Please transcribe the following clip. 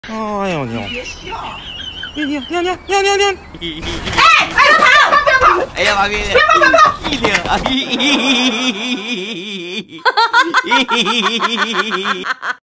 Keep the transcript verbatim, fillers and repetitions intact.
哎呦牛！别笑！你你你你你你你！ 哎哎，他跑，别跑！ 哎呀妈逼！ 别跑别跑！ 一听啊！